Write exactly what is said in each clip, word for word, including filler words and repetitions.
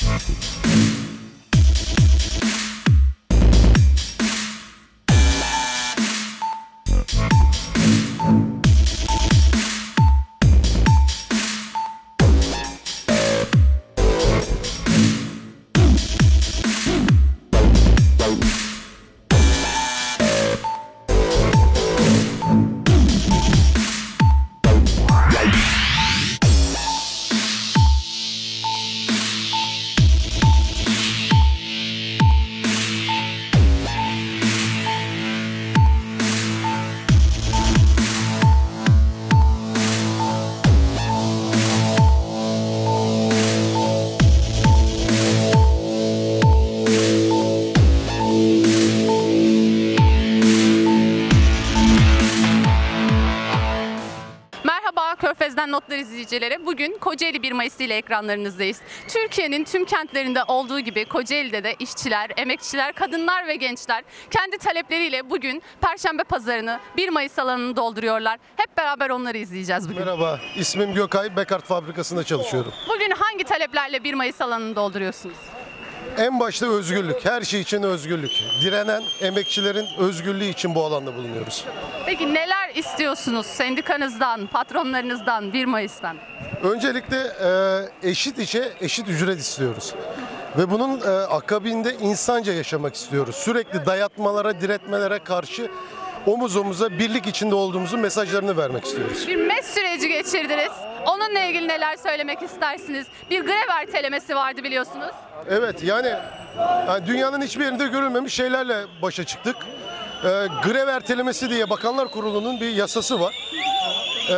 Körfez'den Notlar izleyicileri, bugün Kocaeli bir Mayıs ile ekranlarınızdayız. Türkiye'nin tüm kentlerinde olduğu gibi Kocaeli'de de işçiler, emekçiler, kadınlar ve gençler kendi talepleriyle bugün Perşembe Pazarı'nı bir Mayıs alanını dolduruyorlar. Hep beraber onları izleyeceğiz bugün. Merhaba, ismim Gökay, Bekart Fabrikası'nda çalışıyorum. Bugün hangi taleplerle bir Mayıs alanını dolduruyorsunuz? En başta özgürlük, her şey için özgürlük. Direnen emekçilerin özgürlüğü için bu alanda bulunuyoruz. Peki neler istiyorsunuz sendikanızdan, patronlarınızdan, bir Mayıs'tan? Öncelikle e, eşit işe eşit ücret istiyoruz. Ve bunun e, akabinde insanca yaşamak istiyoruz. Sürekli dayatmalara, diretmelere karşı omuz omuza birlik içinde olduğumuzu mesajlarını vermek istiyoruz. Bir MES süreci geçirdiniz. Onunla ilgili neler söylemek istersiniz? Bir grev ertelemesi vardı biliyorsunuz. Evet, yani, yani dünyanın hiçbir yerinde görülmemiş şeylerle başa çıktık. E, grev ertelemesi diye Bakanlar Kurulu'nun bir yasası var. E,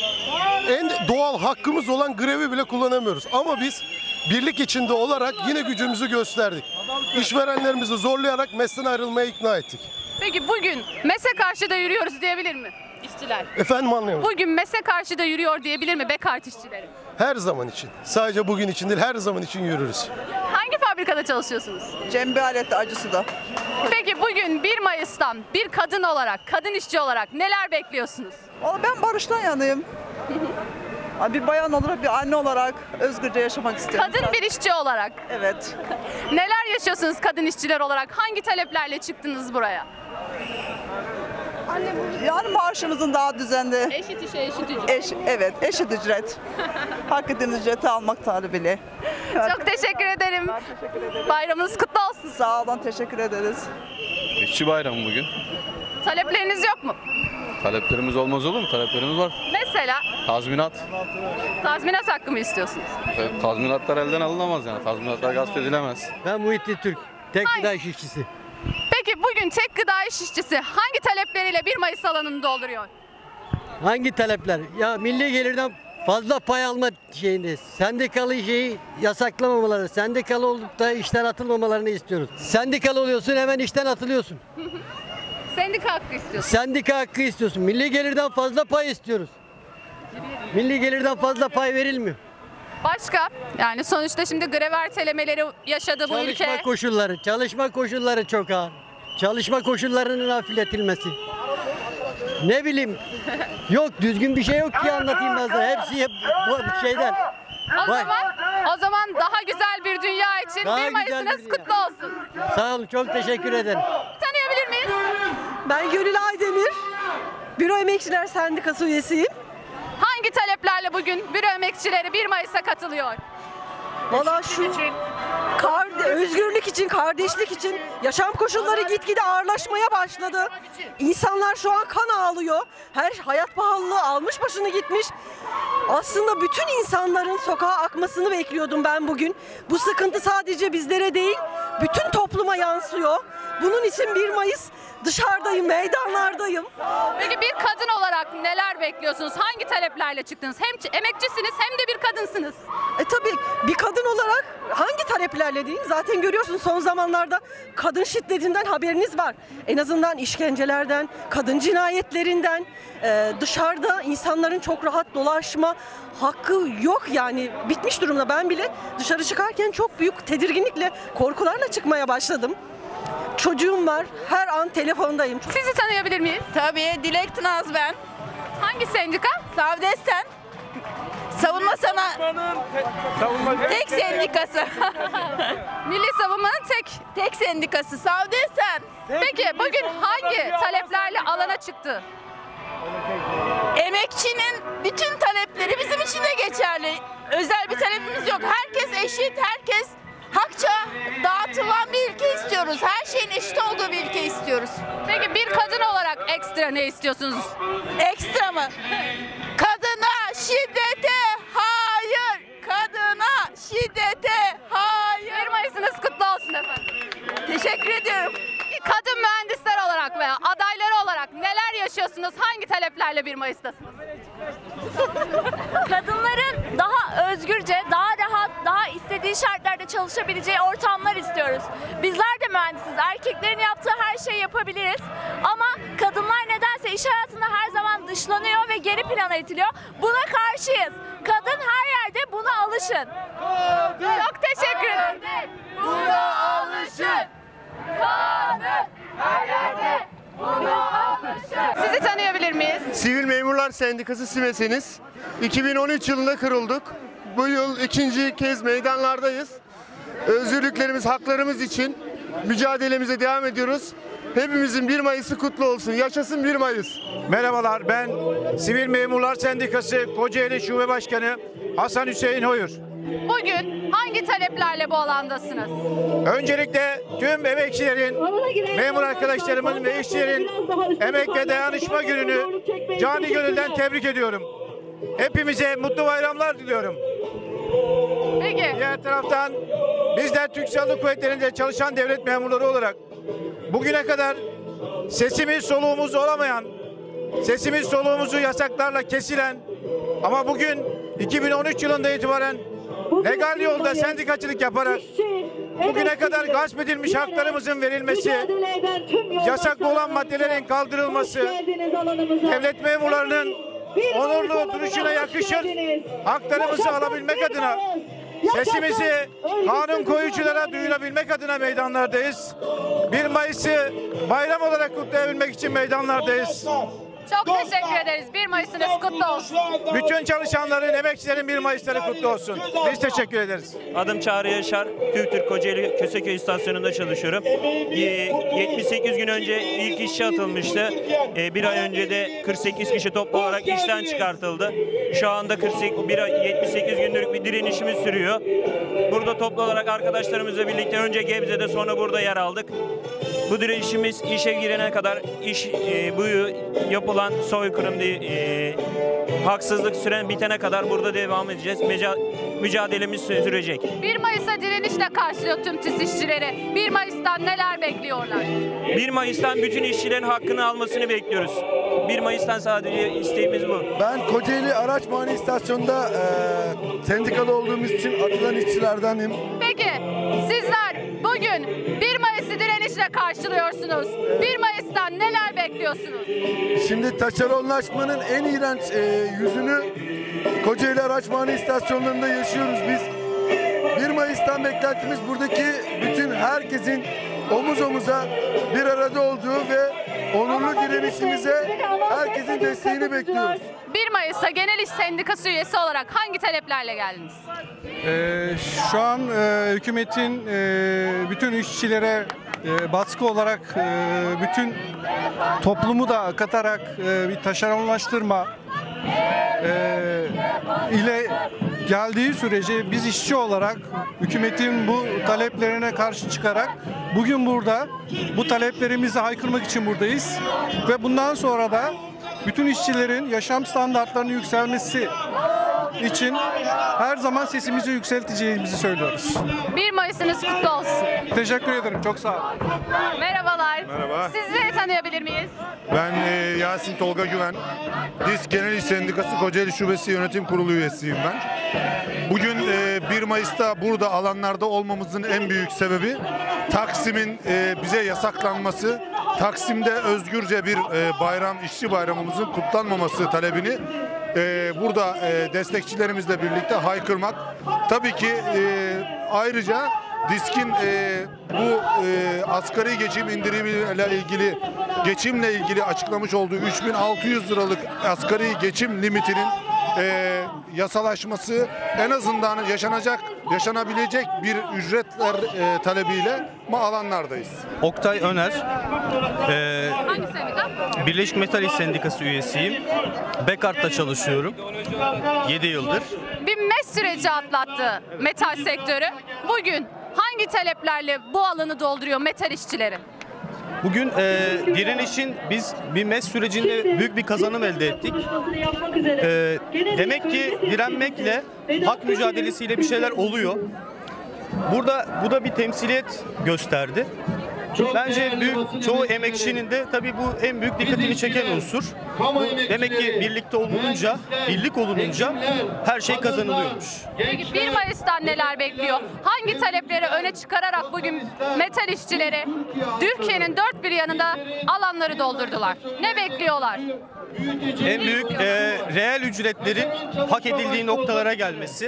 en doğal hakkımız olan grevi bile kullanamıyoruz. Ama biz birlik içinde olarak yine gücümüzü gösterdik. İşverenlerimizi zorlayarak MES'ten ayrılmaya ikna ettik. Peki bugün MES'e karşı da yürüyoruz diyebilir mi işçiler? Efendim, anlayamadım. Bugün MES'e karşı da yürüyor diyebilir mi Bekart işçileri? Her zaman için. Sadece bugün için değil, her zaman için yürürüz. Hangi fabrikada çalışıyorsunuz? Cembe Alet'te, Acısu'da. Peki bugün bir Mayıs'tan bir kadın olarak, kadın işçi olarak neler bekliyorsunuz? Vallahi ben barıştan yanayım. Bir bayan olarak, bir anne olarak özgürce yaşamak istiyorum. Kadın bir işçi olarak. Evet. Neler yaşıyorsunuz kadın işçiler olarak? Hangi taleplerle çıktınız buraya? Yani maaşımızın daha düzenli. Eşit işe eşit ücret. Eş, evet, eşit ücret. Hak edilen ücreti almak talebiyle. Çok teşekkür ederim. Ben teşekkür ederim. Bayramınız kutlu olsun. Sağ olun, teşekkür ederiz. İşçi bayramı bugün. Talepleriniz yok mu? Taleplerimiz olmaz olur mu? Taleplerimiz var. Mesela Tazminat. tazminat hakkı mı istiyorsunuz? Evet, tazminatlar elden alınamaz yani. Tazminatlar gasp edilemez. Ben Muhittin Türk, tek Hangi? gıda iş işçisi. Peki bugün tek gıda iş işçisi hangi talepleriyle bir Mayıs alanını dolduruyor? Hangi talepler? Ya milli gelirden fazla pay alma şeyini, sendikalı şeyi yasaklamamaları, sendikalı olup da işten atılmamalarını istiyoruz. Sendikalı oluyorsun, hemen işten atılıyorsun. Sendika hakkı istiyorsunuz. Sendika hakkı istiyorsun. Milli gelirden fazla pay istiyoruz. Milli gelirden fazla pay verilmiyor. Başka? Yani sonuçta şimdi grev ertelemeleri yaşadı bu Çalışma ülke. koşulları, çalışma koşulları çok ağır. Çalışma koşullarının hafifletilmesi. Ne bileyim, yok düzgün bir şey yok ki anlatayım ben sana. Hepsi hep bu şeyden. O Vay. zaman, o zaman daha güzel bir dünya için Daha bir güzel Mayıs'ınız bir dünya. kutlu olsun. Sağ olun, çok teşekkür ederim. Tanıyabilir miyiz? Ben Gönül Aydemir, Büro Emekçiler Sendikası üyesiyim. Hangi taleplerle bugün büro emekçileri bir Mayıs'a katılıyor? Valla şu kar- özgürlük için, kardeşlik için yaşam koşulları gitgide ağırlaşmaya başladı. İnsanlar şu an kan ağlıyor. Her hayat pahalılığı almış başını gitmiş. Aslında bütün insanların sokağa akmasını bekliyordum ben bugün. Bu sıkıntı sadece bizlere değil, bütün topluma yansıyor. Bunun için bir Mayıs dışarıdayım, meydanlardayım. Peki bir kadın olarak neler bekliyorsunuz? Hangi taleplerle çıktınız? Hem emekçisiniz hem de bir kadınsınız. E tabii bir kadın olarak hangi taleplerle diyeyim? Zaten görüyorsun son zamanlarda kadın şiddetinden haberiniz var. En azından işkencelerden, kadın cinayetlerinden, e, dışarıda insanların çok rahat dolaşma hakkı yok yani. Bitmiş durumda. Ben bile dışarı çıkarken çok büyük tedirginlikle, korkularla çıkmaya başladım. Çocuğum var. Her an telefondayım. Sizi tanıyabilir miyiz? Tabii, Dilek Tınaz ben. Hangi sendika? Savdesten. Savunma sana tek sendikası. Milli Savunma'nın tek. Tek sendikası. Savdıysan. Peki bugün hangi taleplerle alana çıktı? Emekçinin bütün talepleri bizim için de geçerli. Özel bir talebimiz yok. Herkes eşit, herkes hakça dağıtılan bir ülke istiyoruz. Her şeyin eşit olduğu bir ülke istiyoruz. Peki bir kadın olarak ekstra ne istiyorsunuz? Ekstra mı? Kadına şiddete hayır. Kadına şiddete hayır. bir Mayıs'ınız kutlu olsun efendim. Teşekkür ediyorum. Kadın mühendisler olarak veya adayları olarak neler yaşıyorsunuz? Hangi taleplerle bir Mayıs'tasınız? Kadınların daha özgürce, daha rahat, daha istediği şartlarda çalışabileceği ortamlar istiyoruz. Bizler de mühendisiz. Erkeklerin yaptığı her şeyi yapabiliriz. Ama kadınlar nedense iş hayatında her zaman dışlanıyor ve geri plana itiliyor. Buna karşıyız. Kadın her yerde buna alışın. Çok teşekkür ederim. Buna alışın. Kadın her yerde buna alışın. Sizi tanıyabilir miyiz? Sivil Memurlar Sendikası SİMES'iniz. iki bin on üç yılında kurulduk. Bu yıl ikinci kez meydanlardayız. Özgürlüklerimiz, haklarımız için mücadelemize devam ediyoruz. Hepimizin bir Mayıs'ı kutlu olsun. Yaşasın bir Mayıs. Merhabalar, ben Sivil Memurlar Sendikası Kocaeli Şube Başkanı Hasan Hüseyin Hoyur. Bugün hangi taleplerle bu alandasınız? Öncelikle tüm emekçilerin, memur arkadaşlarımın ve işçilerin emek ve dayanışma gününü cani gönülden tebrik ediyorum. Hepimize mutlu bayramlar diliyorum. Peki. Diğer taraftan bizler Türk Silahlı Kuvvetleri'nde çalışan devlet memurları olarak bugüne kadar sesimiz soluğumuz olamayan, sesimiz soluğumuzu yasaklarla kesilen ama bugün iki bin on üç yılında itibaren legal yolda sendikacılık yaparak bugüne kadar gasp edilmiş haklarımızın verilmesi, yasaklı olan maddelerin kaldırılması, devlet memurlarının onurlu duruşuna yakışır haklarımızı alabilmek adına, sesimizi kanun koyuculara duyurabilmek adına meydanlardayız. bir Mayıs'ı bayram olarak kutlayabilmek için meydanlardayız. Çok teşekkür ederiz. bir Mayıs'ınız kutlu olsun. Bütün çalışanların, emekçilerin bir Mayıs'ları kutlu olsun. Biz teşekkür ederiz. Adım Çağrı Yaşar. TÜVTÜRK Kocaeli Köseköy istasyonunda çalışıyorum. yetmiş sekiz gün önce ilk işçi atılmıştı. Bir ay önce de kırk sekiz kişi toplu olarak işten çıkartıldı. Şu anda kırk sekiz, bir ay, yetmiş sekiz günlük bir direnişimiz sürüyor. Burada toplu olarak arkadaşlarımızla birlikte önce Gebze'de sonra burada yer aldık. Bu direnişimiz işe girene kadar iş e, bu yapılan soykırım, e, haksızlık süren bitene kadar burada devam edeceğiz. Meca, mücadelemiz sürecek. bir Mayıs'a direnişle karşılıyor tüm TİS işçileri. bir Mayıs'tan neler bekliyorlar? bir Mayıs'tan bütün işçilerin hakkını almasını bekliyoruz. bir Mayıs'tan sadece isteğimiz bu. Ben Kocaeli Araç Muayene İstasyonu'nda e, sendikalı olduğumuz için atılan işçilerdenim. Peki sizler bugün bir Mayıs'ı direnişle karşılıyorsunuz. bir Mayıs'tan neler bekliyorsunuz? Şimdi taşeronlaşmanın en iğrenç e, yüzünü Kocaeli Araç Muayene İstasyonlarında yaşıyoruz biz. bir Mayıs'tan beklentimiz buradaki bütün herkesin omuz omuza bir arada olduğu ve onurlu direnişimize herkesin desteğini bekliyoruz. bir Mayıs'a Genel İş Sendikası üyesi olarak hangi taleplerle geldiniz? Ee, şu an e, hükümetin e, bütün işçilere e, baskı olarak e, bütün toplumu da katarak e, bir taşeronlaştırma e, ile geldiği sürece biz işçi olarak hükümetin bu taleplerine karşı çıkarak bugün burada bu taleplerimizi haykırmak için buradayız ve bundan sonra da bütün işçilerin yaşam standartlarının yükselmesi için her zaman sesimizi yükselteceğimizi söylüyoruz. bir Mayıs'ınız kutlu olsun. Teşekkür ederim. Çok sağ olun. Merhabalar. Merhaba. Sizleri tanıyabilir miyiz? Ben e, Yasin Tolga Güven. DİSK Genel İş Sendikası Kocaeli Şubesi Yönetim Kurulu üyesiyim ben. Bugün e, bir Mayıs'ta burada alanlarda olmamızın en büyük sebebi Taksim'in e, bize yasaklanması, Taksim'de özgürce bir e, bayram, işçi bayramımızın kutlanmaması talebini e, burada e, destekçilerimizle birlikte haykırmak. Tabii ki e, ayrıca DİSK'in e, bu e, asgari geçim indirimiyle ilgili, geçimle ilgili açıklamış olduğu üç bin altı yüz liralık asgari geçim limitinin e, yasalaşması, en azından yaşanacak, yaşanabilecek bir ücretler e, talebiyle ma alanlardayız. Oktay Öner, e, Hangi sendika? Birleşik Metal İş Sendikası üyesiyim. Bekart'ta çalışıyorum, yedi yıldır. Bir MES süreci atlattı metal sektörü. Bugün hangi taleplerle bu alanı dolduruyor metal işçileri? Bugün e, direnişin biz bir MES sürecinde büyük bir kazanım elde ettik. E, demek ki direnmekle, hak mücadelesiyle bir şeyler oluyor. Burada bu da bir temsiliyet gösterdi. Bence büyük çoğu emekçinin de tabii bu en büyük dikkatini çeken unsur. Bu, demek ki birlikte olununca, birlik olununca her şey kazanılıyormuş. Peki bir Mayıs'tan neler bekliyor? Hangi talepleri öne çıkararak bugün metal işçileri Türkiye'nin dört bir yanında alanları doldurdular? Ne bekliyorlar? En büyük e, reel ücretlerin hak edildiği noktalara gelmesi.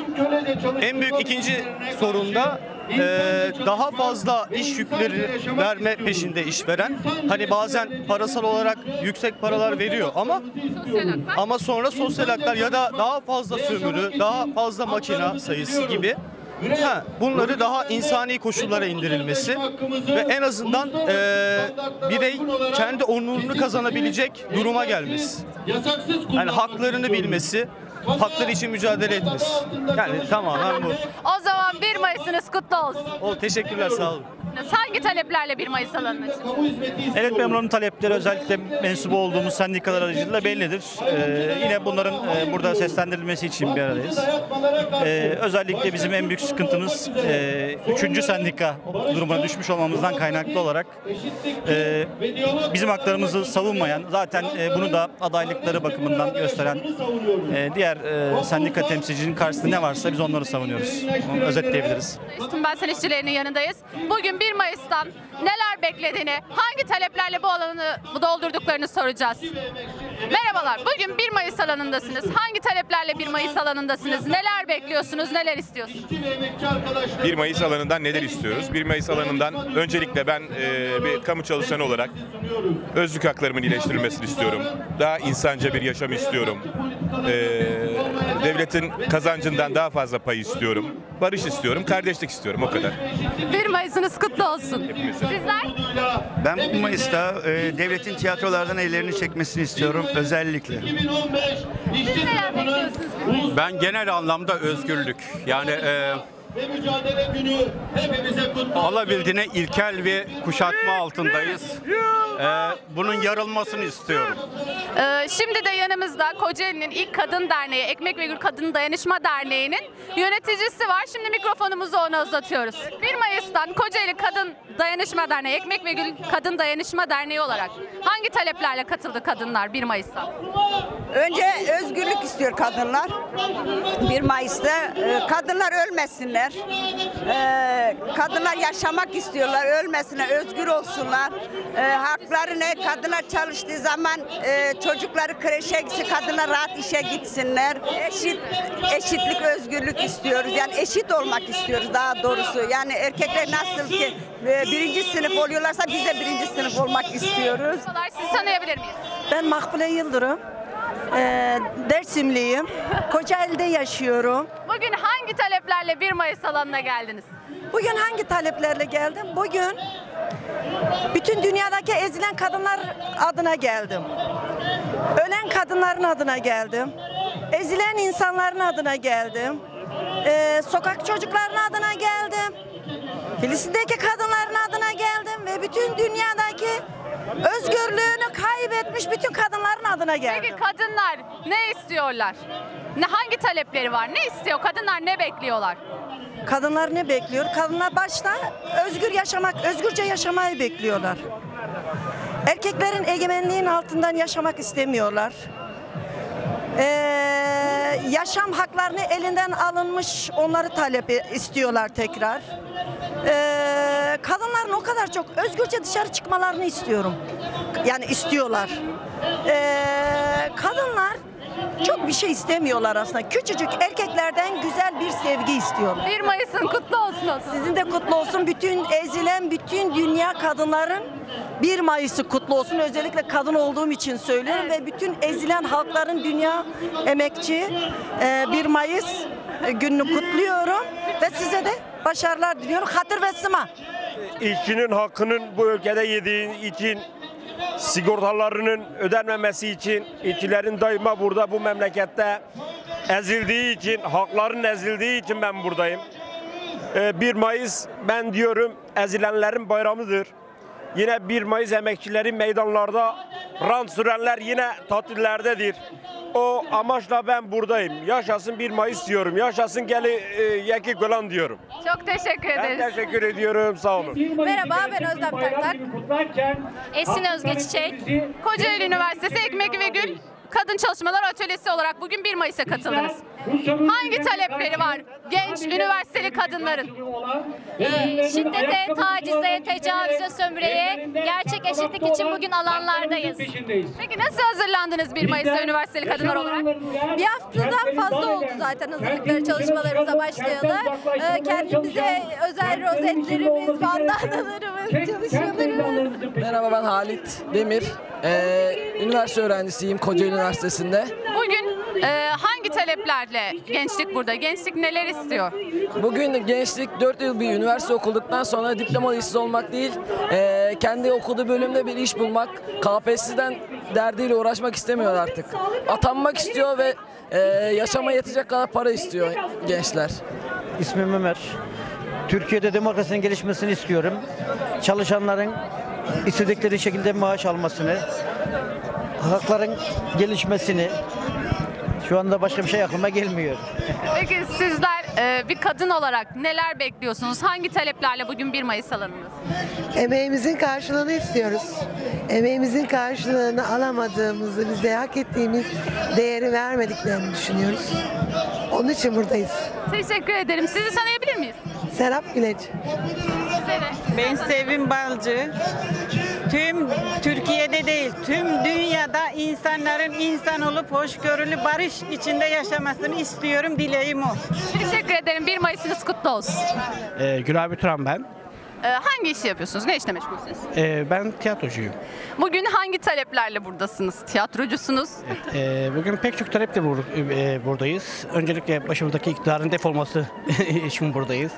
En büyük ikinci sorun da e, daha fazla iş yükleri verme peşinde işveren. Hani bazen parasal olarak yüksek paralar veriyor ama ama sonra sosyal haklar ya da daha fazla sömürü, daha fazla makina sayısı gibi. Ha, bunları daha insani koşullara indirilmesi ve en azından e, birey kendi onurunu kazanabilecek duruma gelmesi. Yani haklarını bilmesi, hakları için mücadele etmesi. Yani tamamen bu. O zaman bir Mayıs'ınız kutlu olsun. O teşekkürler, sağ olun. Hangi taleplerle bir Mayıs alanına çıktı? Devlet memurlarının talepleri özellikle mensubu olduğumuz sendikalar aracılığıyla bellidir. Ee, yine bunların e, burada seslendirilmesi için bir aradayız. Ee, özellikle bizim en büyük sıkıntımız e, üçüncü sendika durumuna düşmüş olmamızdan kaynaklı olarak e, bizim haklarımızı savunmayan, zaten e, bunu da adaylıkları bakımından gösteren e, diğer e, sendika temsilcinin karşısında ne varsa biz onları savunuyoruz. Onu özetleyebiliriz. Tümbelsel işçilerinin yanındayız. Bugün bir Mayıs'tan neler beklediğini, hangi taleplerle bu alanı doldurduklarını soracağız. Merhabalar, bugün bir Mayıs alanındasınız. Hangi taleplerle bir Mayıs alanındasınız? Neler bekliyorsunuz, neler istiyorsunuz? bir Mayıs alanından neler istiyoruz? bir Mayıs alanından öncelikle ben e, bir kamu çalışanı olarak özlük haklarımın iyileştirilmesini istiyorum. Daha insanca bir yaşam istiyorum. E, devletin kazancından daha fazla pay istiyorum. Barış istiyorum, kardeşlik istiyorum, o kadar. bir Mayıs'ınız kutlu olsun. Sizler? Ben bu Mayıs'ta e, devletin tiyatrolardan ellerini çekmesini istiyorum özellikle. Siz neler bekliyorsunuz? Ben genel anlamda özgürlük. Yani e, alabildiğine ilkel bir kuşatma altındayız. E, bunun yarılmasını istiyorum. Ee, şimdi de yanımızda Kocaeli'nin ilk kadın derneği, Ekmek ve Gül Kadın Dayanışma Derneği'nin yöneticisi var. Şimdi mikrofonumuzu ona uzatıyoruz. bir Mayıs'tan Kocaeli Kadın Dayanışma Derneği, Ekmek ve Gül Kadın Dayanışma Derneği olarak hangi taleplerle katıldı kadınlar bir Mayıs'ta? Önce özgürlük istiyor kadınlar. bir Mayıs'ta e, kadınlar ölmesinler. E, kadınlar yaşamak istiyorlar, ölmesinler, özgür olsunlar. E, hakları ne? Kadınlar çalıştığı zaman e, çocukları kreşe gitsin, kadınlar rahat işe gitsinler. Eşit, eşitlik, özgürlük istiyoruz. Yani eşit olmak istiyoruz daha doğrusu. Yani erkekler nasıl ki e, birinci sınıf oluyorlarsa biz de birinci sınıf olmak istiyoruz. Sizi tanıyabilir miyiz? Ben Makbule Yıldırım. Ee, Dersimliyim. Kocaeli'de yaşıyorum. Bugün hangi taleplerle bir Mayıs alanına geldiniz? Bugün hangi taleplerle geldim? Bugün bütün dünyadaki ezilen kadınlar adına geldim. Ölen kadınların adına geldim. Ezilen insanların adına geldim. Ee, sokak çocuklarının adına geldim. Filistin'deki kadınların adına geldim ve bütün dünyadaki özgürlüğünü kaybetmiş bütün kadınların adına geldim. Peki kadınlar ne istiyorlar? Ne, hangi talepleri var? Ne istiyor? Kadınlar ne bekliyorlar? Kadınlar ne bekliyor? Kadınlar başta özgür yaşamak, özgürce yaşamayı bekliyorlar. Erkeklerin egemenliğin altından yaşamak istemiyorlar. Ee, yaşam haklarını elinden alınmış, onları talep istiyorlar tekrar. Ee, kadınların o kadar çok özgürce dışarı çıkmalarını istiyorum. Yani istiyorlar. Ee, kadınlar çok bir şey istemiyorlar aslında. Küçücük erkeklerden güzel bir sevgi istiyorlar. bir Mayıs'ın kutlu olsun. Sizin de kutlu olsun. Bütün ezilen, bütün dünya kadınların bir Mayıs'ı kutlu olsun. Özellikle kadın olduğum için söylüyorum ve bütün ezilen halkların dünya emekçi e, bir Mayıs gününü kutluyorum ve size de başarılar diliyorum. Hatır ve sıma. İşçinin hakkının bu ülkede yediği için, sigortalarının ödenmemesi için, işçilerin daima burada bu memlekette ezildiği için, hakların ezildiği için ben buradayım. bir Mayıs ben diyorum ezilenlerin bayramıdır. Yine bir Mayıs emekçileri meydanlarda, rant sürenler yine tatillerdedir. O amaçla ben buradayım. Yaşasın bir Mayıs diyorum. Yaşasın Geli e, Yeki Gölen diyorum. Çok teşekkür ederiz. Ben teşekkür ediyorum. Sağ olun. Merhaba, ben Özlem Taktak. Esin Özge Çiçek. Kocaeli Üniversitesi Ekmek ve Gül Kadın Çalışmalar Atölyesi olarak bugün bir Mayıs'a katıldınız. Hangi talepleri var genç üniversiteli kadınların? Ee, şiddete, tacize, tecavüze, sömüreye, gerçek eşitlik için bugün alanlardayız. Peki nasıl hazırlandınız bir Mayıs'ta üniversiteli kadınlar olarak? Bir haftadan fazla oldu zaten hazırlıkları, çalışmalarımıza başlayalı. Ee, kendimize özel rozetlerimiz, bandanalarımız, çalışmalarımız. Merhaba, ben Halit Demir. Ee, üniversite öğrencisiyim Kocaeli Üniversitesi'nde. Bugün e, hangi taleplerle gençlik burada? Gençlik neler istiyor? Bugün gençlik dört yıl bir üniversite okuduktan sonra diplomalı işsiz olmak değil, e, kendi okuduğu bölümde bir iş bulmak, K P S S'den derdiyle uğraşmak istemiyor artık. Atanmak istiyor ve e, yaşama yetecek kadar para istiyor gençler. İsmim Ömer. Türkiye'de demokrasinin gelişmesini istiyorum. Çalışanların istedikleri şekilde maaş almasını, hakların gelişmesini. Şu anda başka bir şey aklıma gelmiyor. Peki sizler e, bir kadın olarak neler bekliyorsunuz? Hangi taleplerle bugün bir Mayıs alanınız? Emeğimizin karşılığını istiyoruz. Emeğimizin karşılığını alamadığımızı, bize hak ettiğimiz değeri vermediklerini düşünüyoruz. Onun için buradayız. Teşekkür ederim. Sizi tanıyabilir miyiz? Serap Güleç. Ben Sevim Balcı. Tüm Türkiye'de değil, tüm dünyada insanların insan olup hoşgörülü, barış içinde yaşamasını istiyorum. Dileğim o. Teşekkür ederim. bir Mayıs'ınız kutlu olsun. Ee, Güray Büturan ben. Ee, hangi işi yapıyorsunuz? Ne işle meşgulsünüz? Ee, ben tiyatrocuyum. Bugün hangi taleplerle buradasınız? Tiyatrocusunuz. Ee, bugün pek çok taleple bur e, buradayız. Öncelikle başımızdaki iktidarın defolması için buradayız.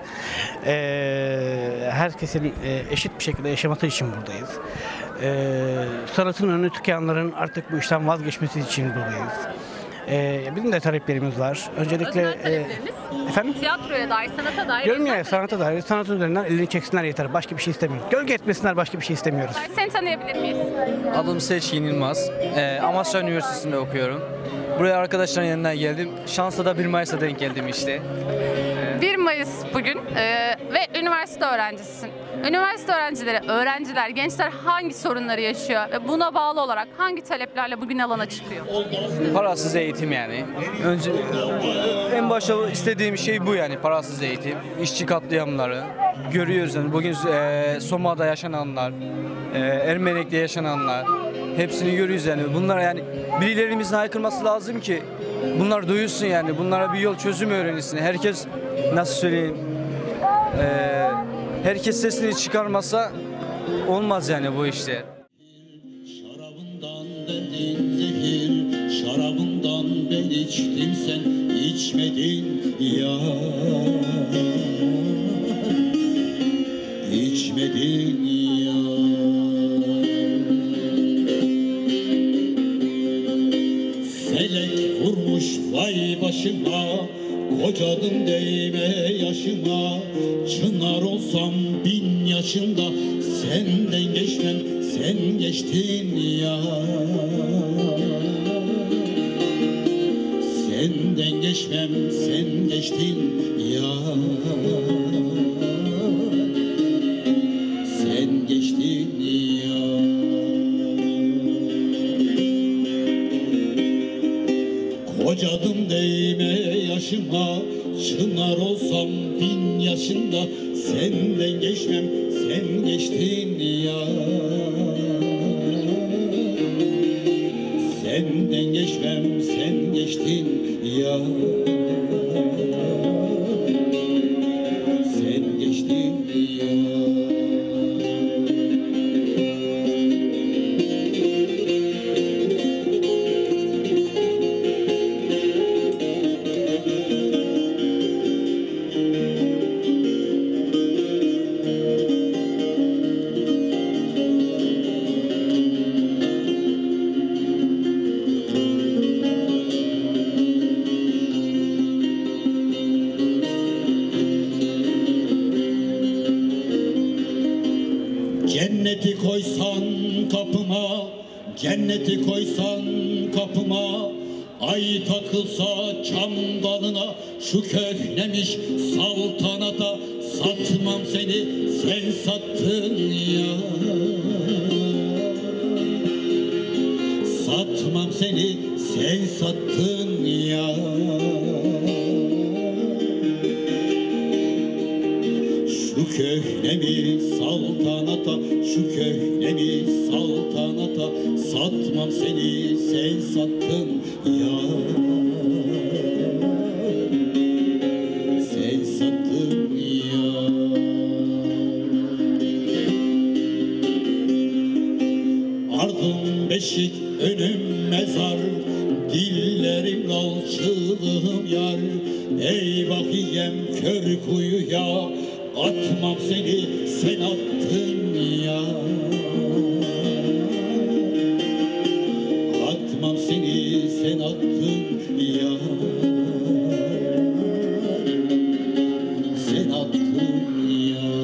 Ee, herkesin e, eşit bir şekilde yaşaması için buradayız. Ee, sanatın önünü tıkayanların artık bu işten vazgeçmesi için buradayız. Ee, bizim de taleplerimiz var. Öncelikle Özel talepleriniz? E, efendim? Tiyatroya dair, sanata dair. Diyorum ya, sanata dair, sanatın üzerinden elini çeksinler yeter. Başka bir şey istemiyoruz. Gölge etmesinler, başka bir şey istemiyoruz. Seni tanıyabilir miyiz? Adım Seçkin Yılmaz. Ee, Amasya Üniversitesi'nde okuyorum. Buraya arkadaşların yanına geldim. Şansa da bir Mayıs'a denk geldim işte. bir Mayıs bugün ee, ve üniversite öğrencisisin. Üniversite öğrencileri, öğrenciler, gençler hangi sorunları yaşıyor ve buna bağlı olarak hangi taleplerle bugün alana çıkıyor? Parasız eğitim yani. Önce en başta istediğim şey bu yani, parasız eğitim. İşçi katliamları görüyoruz yani bugün e, Soma'da yaşananlar, e, Ermenek'te yaşananlar hepsini görüyoruz yani. Bunlar yani birilerimizin haykırması lazım ki bunlar duyulsun yani. Bunlara bir yol çözüm öğrenilsin. Herkes nasıl söyleyeyim? E, herkes sesini çıkarmasa olmaz yani bu işler. Şarabından ben içtim, sen içmedin ya. İçmedin ya. Felek vurmuş vay başıma, kocadım değme yaşıma. Çınar olsam bin yaşında, senden geçmem, sen geçtin ya. Senden geçmem, sen geçtin ya. Sen geçtin ya. Kocadım değme yaşıma, çınar olsam bin yaşında, senden geçmem, sen geçtin ya. Senden geçmem, sen geçtin ya. Sen geçtin ya. Cenneti koysan kapıma, cenneti koysan kapıma, ay takılsa çam dalına, şu köhnemiş saltanata, satmam seni, sen sattın ya. Satmam seni, sen sattın ya. Şu köhnemi saltanata, şu köhnemi saltanata, satmam seni, sen sattın ya. Sen sattın ya. Ardım beşik, önüm mezar, dillerim alçılığım yar. Ey bakiyem kör kuyuya, atmam seni, sen attın ya. Atmam seni, sen attın ya. Sen attın ya.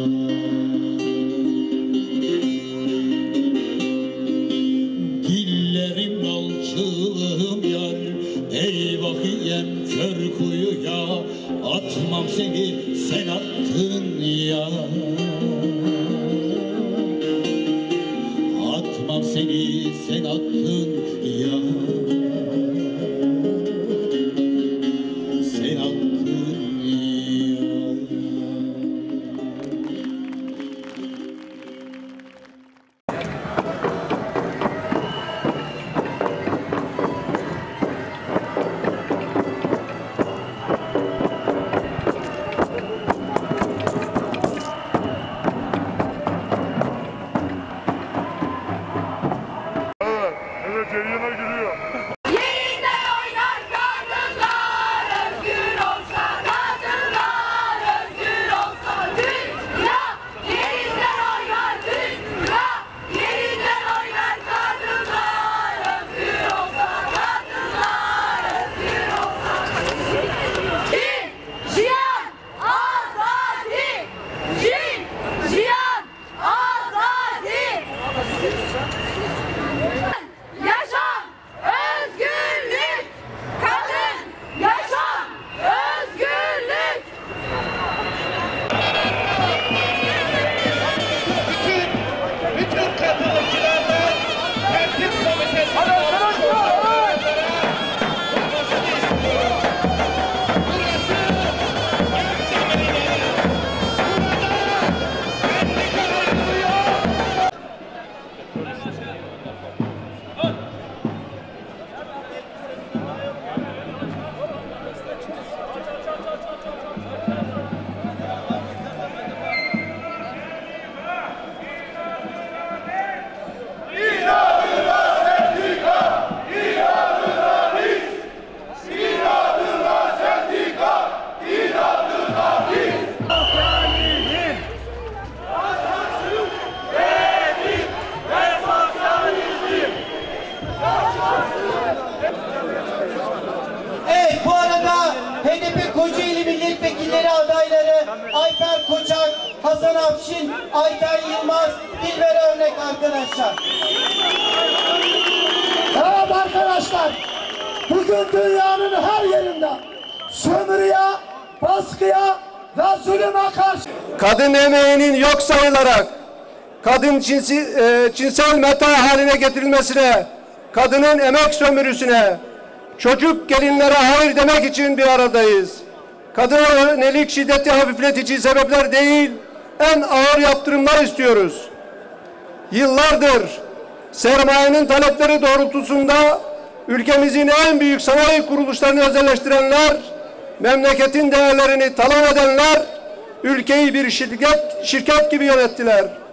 Dillerim alçılığım yar. Ey bakiyem kör kuyuya, atmam seni, sen attın ya. Atmam seni, sen attın ya. Sen attın ya. Evet, yayına giriyor. Yerinden oynar kadınlar, özgür olsa kadınlar, özgür olsa dünya. Yerinden oynar dünya, yerinden oynar kadınlar, özgür olsa kadınlar, özgür olsa. Din, cihan, azadi. Din, cihan, azadi. Yaşam, özgürlük, kadın, yaşam, özgürlük. Bütün katılımcılardan tertip komitesi Evet, bu arada H D P Kocaeli Milletvekilleri adayları Ayfer Koçak, Hasan Afşin, Ayten Yılmaz, Dilber Örnek arkadaşlar. Evet arkadaşlar, bugün dünyanın her yerinde sömürüye, baskıya ve zulüme karşı kadın emeğinin yok sayılarak kadın cinsi, e, cinsel meta haline getirilmesine, kadının emek sömürüsüne, çocuk gelinlere hayır demek için bir aradayız. Kadına yönelik şiddeti hafifletici sebepler değil, en ağır yaptırımlar istiyoruz. Yıllardır sermayenin talepleri doğrultusunda ülkemizin en büyük sanayi kuruluşlarını özelleştirenler, memleketin değerlerini talan edenler, ülkeyi bir şirket, şirket gibi yönettiler.